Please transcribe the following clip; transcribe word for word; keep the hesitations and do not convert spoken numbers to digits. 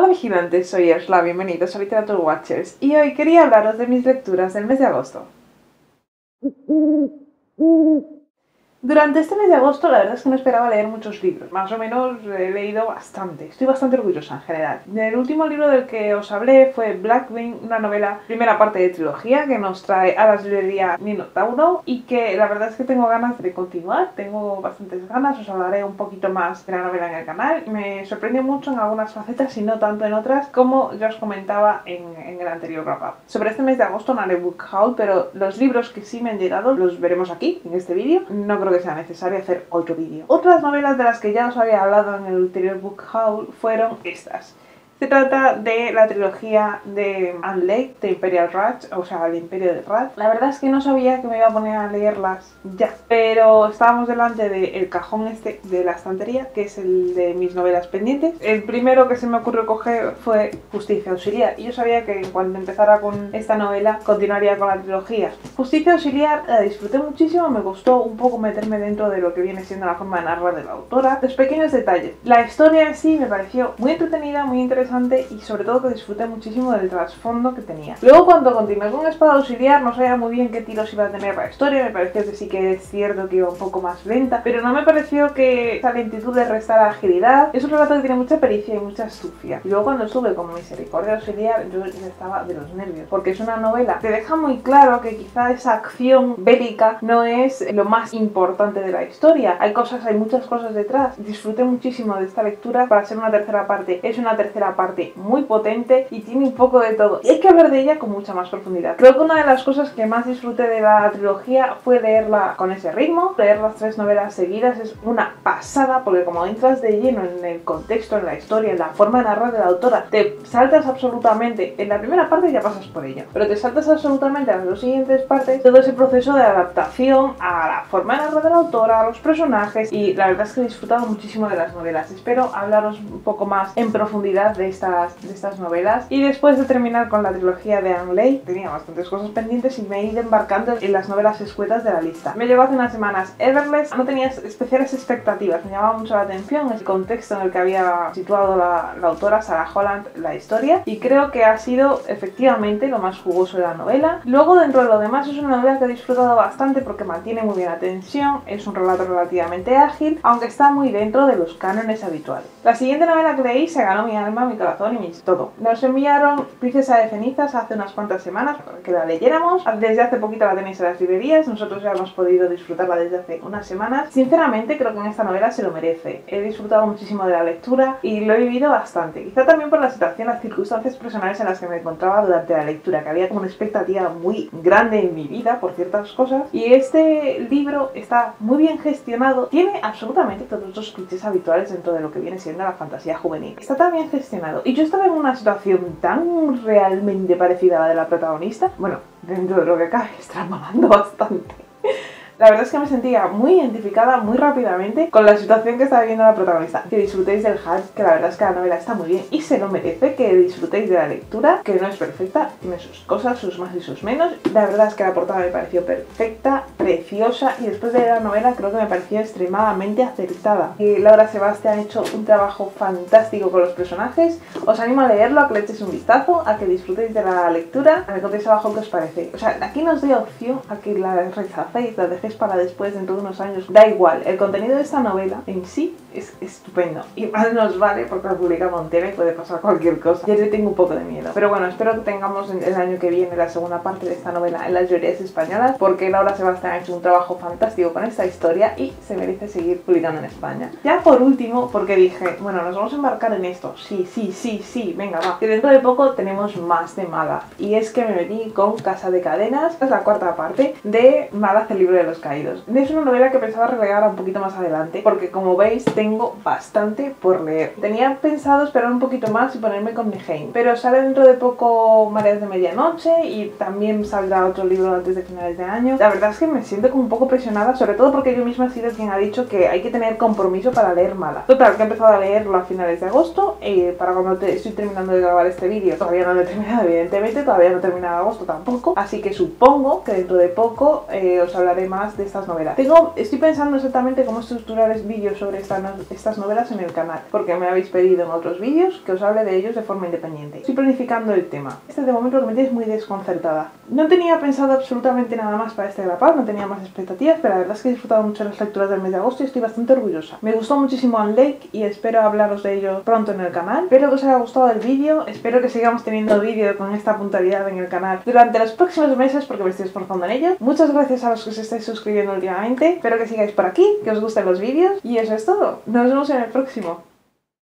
vigilantes, soy Ursula, bienvenidos a Literature Watchers y hoy quería hablaros de mis lecturas del mes de agosto. Durante este mes de agosto la verdad es que no esperaba leer muchos libros, más o menos he leído bastante, estoy bastante orgullosa en general. El último libro del que os hablé fue Blackwing, una novela, primera parte de trilogía que nos trae a las librerías Minotauro y que la verdad es que tengo ganas de continuar, tengo bastantes ganas, os hablaré un poquito más de la novela en el canal. Me sorprendió mucho en algunas facetas y no tanto en otras, como ya os comentaba en, en el anterior wrap-up. Sobre este mes de agosto no haré book haul, pero los libros que sí me han llegado los veremos aquí, en este vídeo. No creo que sea necesario hacer otro vídeo. Otras novelas de las que ya os había hablado en el anterior book haul fueron estas. Se trata de la trilogía de Anne Lake, de Imperial Raj, o sea, el Imperio de Raj. La verdad es que no sabía que me iba a poner a leerlas ya, pero estábamos delante del cajón este de la estantería, que es el de mis novelas pendientes. El primero que se me ocurrió coger fue Justicia Auxiliar, y yo sabía que cuando empezara con esta novela continuaría con la trilogía. Justicia Auxiliar la disfruté muchísimo, me gustó un poco meterme dentro de lo que viene siendo la forma de narrar de la autora. Los pequeños detalles. La historia en sí me pareció muy entretenida, muy interesante, y sobre todo que disfruté muchísimo del trasfondo que tenía. Luego cuando continué con Espada Auxiliar no sabía muy bien qué tiros iba a tener la historia, me pareció que sí que es cierto que iba un poco más lenta, pero no me pareció que esa lentitud le restara agilidad. Es un relato que tiene mucha pericia y mucha astucia. Y luego cuando estuve con Misericordia Auxiliar yo ya estaba de los nervios, porque es una novela que deja muy claro que quizá esa acción bélica no es lo más importante de la historia. Hay cosas, hay muchas cosas detrás. Disfruté muchísimo de esta lectura para ser una tercera parte. Es una tercera parte muy potente y tiene un poco de todo. Y hay que hablar de ella con mucha más profundidad. Creo que una de las cosas que más disfruté de la trilogía fue leerla con ese ritmo. Leer las tres novelas seguidas es una pasada porque como entras de lleno en el contexto, en la historia, en la forma de narrar de la autora, te saltas absolutamente. En la primera parte ya pasas por ello, pero te saltas absolutamente a las dos siguientes partes todo ese proceso de adaptación a la forma de narrar de la autora, a los personajes, y la verdad es que he disfrutado muchísimo de las novelas. Espero hablaros un poco más en profundidad de estas, de estas novelas. Y después de terminar con la trilogía de Anne Lake, tenía bastantes cosas pendientes y me he ido embarcando en las novelas escuetas de la lista. Me llegó hace unas semanas Everless, no tenía especiales expectativas, me llamaba mucho la atención el contexto en el que había situado la, la autora Sarah Holland la historia, y creo que ha sido efectivamente lo más jugoso de la novela. Luego, dentro de lo demás, es una novela que he disfrutado bastante porque mantiene muy bien la tensión, es un relato relativamente ágil, aunque está muy dentro de los cánones habituales. La siguiente novela que leí se ganó mi alma, mi corazón y mi todo. Nos enviaron Princesa de Cenizas hace unas cuantas semanas para que la leyéramos. Desde hace poquito la tenéis en las librerías, nosotros ya hemos podido disfrutarla desde hace unas semanas. Sinceramente creo que en esta novela se lo merece. He disfrutado muchísimo de la lectura y lo he vivido bastante. Quizá también por la situación, las circunstancias personales en las que me encontraba durante la lectura, que había como una expectativa muy grande en mi vida por ciertas cosas. Y este libro está muy bien gestionado, tiene absolutamente todos los clichés habituales dentro de lo que viene siendo la fantasía juvenil. Está tan bien gestionado. Y yo estaba en una situación tan realmente parecida a la de la protagonista, bueno, dentro de lo que cabe, extrapolando bastante. La verdad es que me sentía muy identificada muy rápidamente con la situación que estaba viviendo la protagonista. Que disfrutéis del hype, que la verdad es que la novela está muy bien y se lo merece, que disfrutéis de la lectura, que no es perfecta, tiene sus cosas, sus más y sus menos. La verdad es que la portada me pareció perfecta, preciosa, y después de leer la novela creo que me pareció extremadamente acertada. Y Laura Sebastián ha hecho un trabajo fantástico con los personajes. Os animo a leerlo, a que le echéis un vistazo, a que disfrutéis de la lectura, a que contéis abajo qué os parece. O sea, aquí no os doy opción a que la rechacéis, la dejéis para después dentro de unos años. Da igual, el contenido de esta novela en sí es estupendo y más nos vale porque la publica Montera y puede pasar cualquier cosa. Yo le tengo un poco de miedo, pero bueno, espero que tengamos el año que viene la segunda parte de esta novela en las librerías españolas, porque Laura Sebastián ha hecho un trabajo fantástico con esta historia y se merece seguir publicando en España. Ya por último, porque dije, bueno, nos vamos a embarcar en esto, sí, sí, sí, sí, venga, va, que dentro de poco tenemos más de Mala, y es que me metí con Casa de Cadenas, es la cuarta parte de Mala, el libro de los caídos. Es una novela que pensaba relegar un poquito más adelante, porque como veis tengo bastante por leer. Tenía pensado esperar un poquito más y ponerme con Neheim, pero sale dentro de poco Mareas de Medianoche y también saldrá otro libro antes de finales de año. La verdad es que me siento como un poco presionada, sobre todo porque yo misma he sido quien ha dicho que hay que tener compromiso para leer Mala. Total, que he empezado a leerlo a finales de agosto, eh, para cuando te estoy terminando de grabar este vídeo todavía no lo he terminado, evidentemente, todavía no he terminado agosto tampoco, así que supongo que dentro de poco eh, os hablaré más más de estas novelas. Tengo, estoy pensando exactamente cómo estructurar vídeos sobre esta no, estas novelas en el canal, porque me habéis pedido en otros vídeos que os hable de ellos de forma independiente. Estoy planificando el tema. Este de momento lo que me tiene es muy desconcertada. No tenía pensado absolutamente nada más para este grapado, no tenía más expectativas, pero la verdad es que he disfrutado mucho las lecturas del mes de agosto y estoy bastante orgullosa. Me gustó muchísimo Anne Lake y espero hablaros de ello pronto en el canal. Espero que os haya gustado el vídeo, espero que sigamos teniendo vídeo con esta puntualidad en el canal durante los próximos meses porque me estoy esforzando en ello. Muchas gracias a los que os estáis suscribiendo últimamente, espero que sigáis por aquí, que os gusten los vídeos y eso es todo. Nos vemos en el próximo.